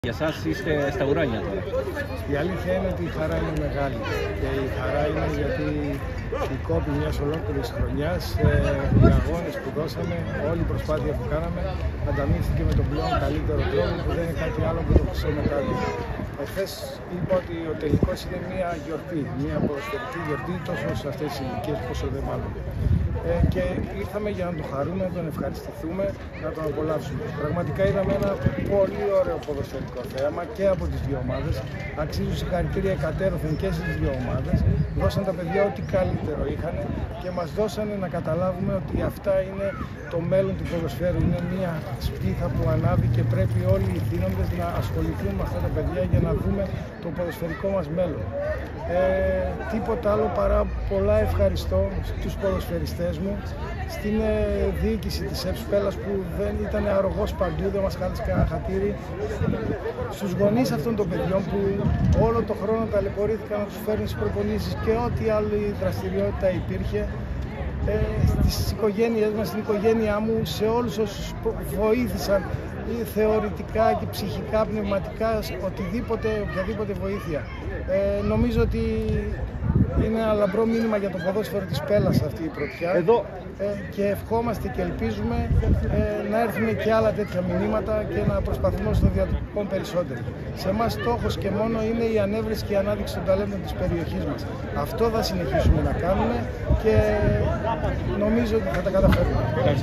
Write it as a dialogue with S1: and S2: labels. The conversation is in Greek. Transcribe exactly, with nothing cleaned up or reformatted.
S1: Για εσάς είστε στα ουράνια τώρα.
S2: Η αλήθεια είναι ότι η χαρά είναι μεγάλη και η χαρά είναι γιατί η κόπη μιας ολόκληρης χρονιάς, ε, οι αγώνες που δώσαμε, όλη η προσπάθεια που κάναμε ανταμείφθηκε με τον πλέον καλύτερο τρόπο που δεν είναι κάτι άλλο από το χρυσό μετάλλιο. Εχθές είπα ότι ο τελικός είναι μια γιορτή, μια ποδοσφαιρική γιορτή τόσο σε αυτές τις ηλικίες όσο δεν μάλλον. Ε, και ήρθαμε για να τον χαρούμε, να τον ευχαριστηθούμε, να τον απολαύσουμε. Πραγματικά είδαμε ένα πολύ ωραίο ποδοσφαιρικό θέαμα και από τις δύο ομάδες. Αξίζουν συγχαρητήρια εκατέρωθεν και στις δύο ομάδες. Δώσαν τα παιδιά ό,τι καλύτερο είχαν και μας δώσανε να καταλάβουμε ότι αυτά είναι το μέλλον του ποδοσφαίρου. Είναι μια σπίθα που ανάβει και πρέπει όλοι οι θύνοντες να ασχοληθούν με αυτά τα παιδιά για να δούμε το ποδοσφαιρικό μας μέλλον. Ε, τίποτα άλλο παρά πολλά ευχαριστώ στους ποδοσφαιριστές μου, στην ε, διοίκηση της ΕΠΣ Πέλλας που δεν ήταν αρρωγός παντού, δεν μας χάλασε κανένα χατήρι, στους γονείς αυτών των παιδιών που όλο το χρόνο ταλαιπωρήθηκαν να τους φέρνουν στις προπονήσεις και ό,τι άλλη δραστηριότητα υπήρχε, ε, στις οικογένειές μας, στην οικογένειά μου, σε όλους όσους βοήθησαν θεωρητικά και ψυχικά, πνευματικά, οτιδήποτε, οποιαδήποτε βοήθεια. Ε, νομίζω ότι είναι ένα λαμπρό μήνυμα για το ποδόσφαιρο της Πέλλας αυτή η πρωτιά. Εδώ. Ε, και ευχόμαστε και ελπίζουμε ε, να έρθουν και άλλα τέτοια μηνύματα και να προσπαθούμε όσο το διατυπών περισσότερο. Σε εμάς στόχος και μόνο είναι η ανέβρεση και η ανάδειξη των ταλέντων της περιοχής μας. Αυτό θα συνεχίσουμε να κάνουμε και νομίζω ότι θα τα καταφέρουμε.